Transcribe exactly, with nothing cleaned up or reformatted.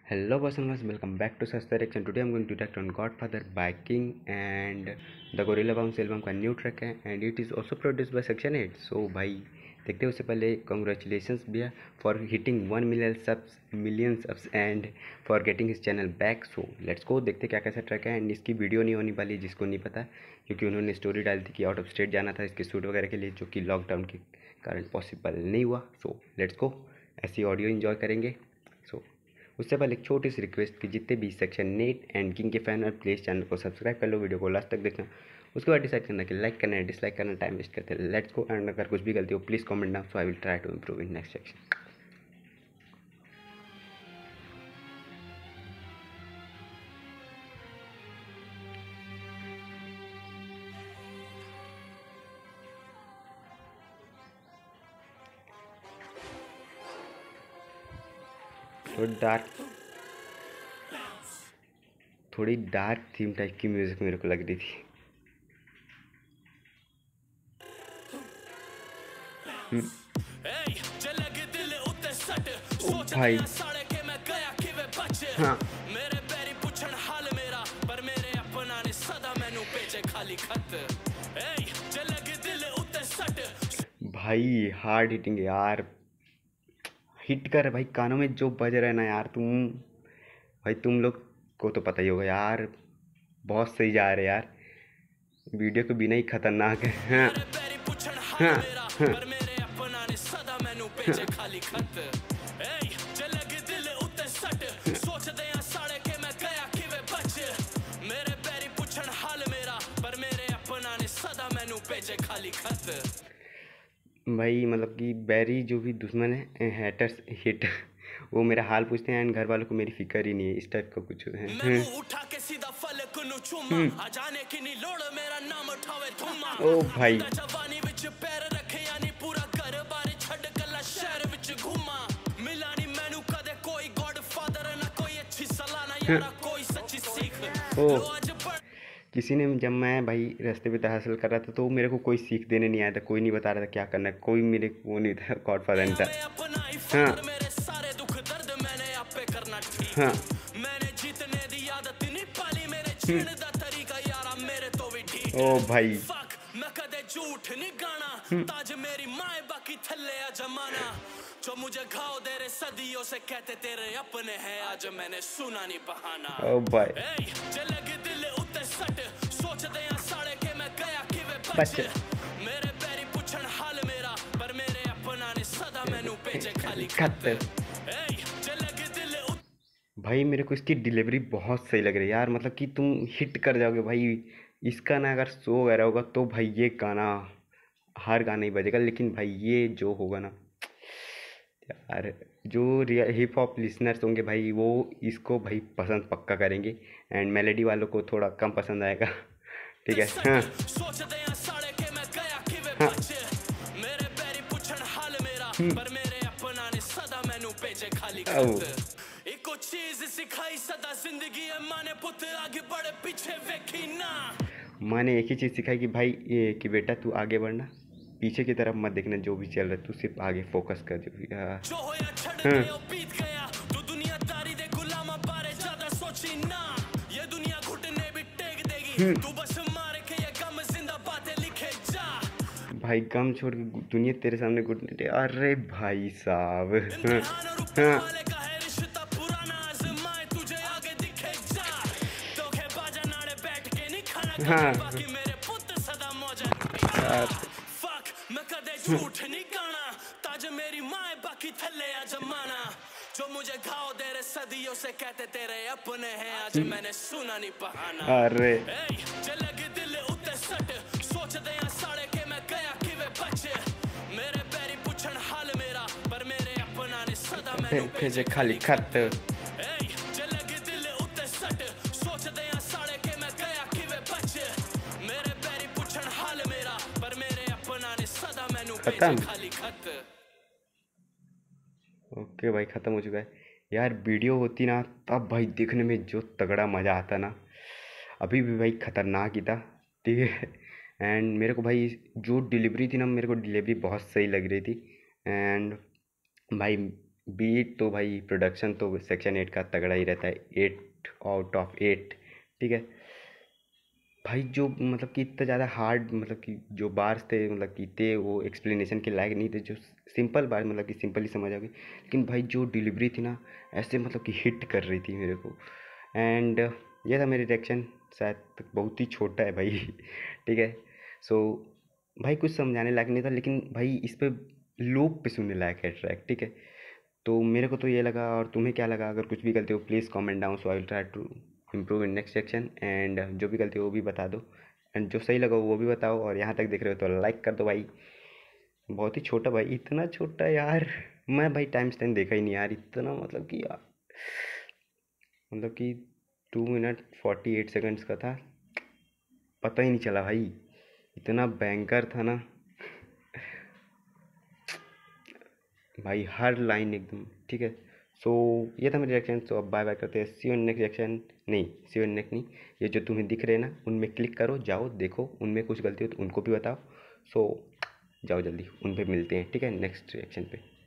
Hello, boys and girls. Welcome back to Sas Direction. Today I'm going to react on Godfather by King and the Gorilla Bounce album का new track है and it is also produced by Section eight. So भाई देखते हैं उससे पहले congratulations भैया for hitting one million subs million subs and for getting his channel back. So let's go देखते क्या कैसा ट्रैक है एंड इसकी वीडियो नहीं होने वाली जिसको नहीं पता क्योंकि उन्होंने स्टोरी डाली थी कि आउट ऑफ स्टेट जाना था इसके शूट वगैरह के लिए जो कि लॉकडाउन के कारण पॉसिबल नहीं हुआ. सो लेट्स गो ऐसी ऑडियो इन्जॉय करेंगे. सो उससे पहले एक छोटी सी रिक्वेस्ट कि जितने भी सेक्शन एट एंड किंग के फैन और प्लीज़ चैनल को सब्सक्राइब कर लो, वीडियो को लास्ट तक देखना, उसके बाद डिसाइड करना कि लाइक करना है डिसलाइक करना, टाइम वेस्ट करते हैं. लेट्स गो एंड अगर कुछ भी गलती हो please comment down so I will try to improve in next section. थोड़ी डार्क थोड़ी डार्क थीम टाइप की म्यूजिक मेरे को लग रही थी. ओ भाई हाँ भाई हार्ड हिटिंग यार, हिट कर भाई. कानों में जो बज रहा है ना यार, तुम भाई तुम लोग को तो पता ही होगा यार, बहुत सही जा रहे यार. वीडियो के बिना ही खतरनाक है. हाँ हाँ हाँ भाई मतलब कि बैरी जो भी दुश्मन है हैटर्स हिट वो मेरा हाल पूछते हैं एंड घर वालों को मेरी फिक्र ही नहीं है. इस टाइप का कुछ है. ओ भाई ओ किसी ने जब मैं भाई रास्ते पे तहसल कर रहा था तो मेरे को कोई सीख देने नहीं आया था, कोई नहीं बता रहा था क्या करना है, कोई मेरे वो नहीं था, गॉडफादर नहीं था. हाँ हाँ ओ भाई जो मुझे घाव दे रहे सदियों से कहते तेरे अपने हैं, आज मैंने सुना नहीं बहाना. ओ भाई बच्चे मेरे पैरी पुछन हाल मेरा पर मेरे अपना ने सदा मैनू भेजे खाली खत. भाई मेरे को इसकी डिलीवरी बहुत सही लग रही है यार, मतलब कि तुम हिट कर जाओगे भाई. इसका ना अगर शो वगैरह होगा तो भाई ये गाना हर गाना ही बजेगा, लेकिन भाई ये जो होगा ना यार, जो रियल हिप हॉप लिसनर्स होंगे भाई वो इसको भाई पसंद पक्का करेंगे एंड मेलोडी वालों को थोड़ा कम पसंद आएगा. ठीक है. हाँ हाँ माँ ने एक ही चीज़ सिखाई कि भाई ये कि बेटा तू आगे बढ़ना, पीछे की तरफ मत देखना, जो भी चल रहा है तू सिर्फ आगे फोकस कर. जो भी हाँ भाई गम छोड़ के दुनिया तेरे सामने घुटने. अरे भाई साहब हाँ हाँ हाँ यार जो मुझे घाव दे रहे सदियों से कहते तेरे अपने हैं, आज मैंने सुना नहीं बहाना. अरे दिल उते सट सोचदे आ साड़े के मैं गया किवे बचे मेरे पैरी पुछन हाल मेरा पर मेरे अपना ने सदा मैनू भेजे खाली खत. दिल उते सट सोचदे आ साड़े के मैं गया किवे बचे मेरे पैरी पुछन हाल मेरा पर मेरे अपना ने सदा मैनू भेजे खाली खत. ओके भाई ख़त्म हो चुका है यार. वीडियो होती ना तब भाई देखने में जो तगड़ा मज़ा आता ना, अभी भी भाई ख़तरनाक ही था. ठीक है. एंड मेरे को भाई जो डिलीवरी थी ना, मेरे को डिलीवरी बहुत सही लग रही थी. एंड भाई बीट तो भाई प्रोडक्शन तो सेक्शन एट का तगड़ा ही रहता है, एट आउट ऑफ एट। ठीक है भाई, जो मतलब कि इतना ज़्यादा हार्ड, मतलब कि जो बार्स थे, मतलब कि थे वो एक्सप्लेनेशन के लायक नहीं थे, जो सिंपल बार मतलब कि सिंपल ही समझ आ गई। लेकिन भाई जो डिलीवरी थी ना, ऐसे मतलब कि हिट कर रही थी मेरे को। एंड ये था मेरी रिएक्शन, शायद बहुत ही छोटा है भाई ठीक है। सो भाई कुछ समझाने लायक नहीं था, लेकिन भाई इस पे लूप पे सुनने लायक है ट्रैक। ठीक है, तो मेरे को तो ये लगा, और तुम्हें क्या लगा? अगर कुछ भी गलती हो please comment down, so I will try to improve in next section. And जो भी गलती हो वो भी बता दो, एंड जो सही लगा वो भी बताओ, और यहाँ तक देख रहे हो तो लाइक कर दो भाई। बहुत ही छोटा भाई, इतना छोटा यार। मैं भाई टाइम स्टैम्प देखा ही नहीं यार, इतना मतलब कि यार, मतलब कि two minute forty eight seconds का था, पता ही नहीं चला भाई, इतना बैंकर था ना भाई, हर लाइन एकदम। ठीक है, सो ये था मेरा रिएक्शन। सो अब बाय बाय करते हैं, see you in next reaction. नहीं, सी यू इन नेक्स्ट नहीं, ये जो तुम्हें दिख रहे हैं ना उनमें क्लिक करो, जाओ देखो, उनमें कुछ गलती हो तो उनको भी बताओ। सो जाओ जल्दी, उन पे मिलते हैं। ठीक है, नेक्स्ट रिएक्शन पे।